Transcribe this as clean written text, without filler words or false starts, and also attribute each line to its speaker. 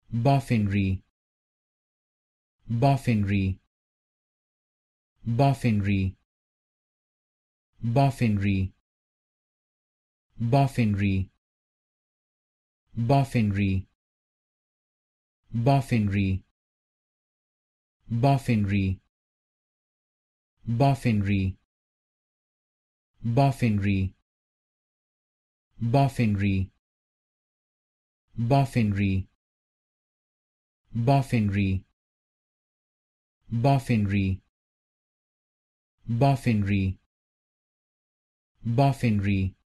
Speaker 1: Boffinry, Boffinry, Boffinry, Boffinry, Boffinry, Boffinry, Boffinry, Boffinry, Boffinry, Boffinry, Boffinry, Boffinry, Boffinry, Boffinry, Boffinry, Boffinry,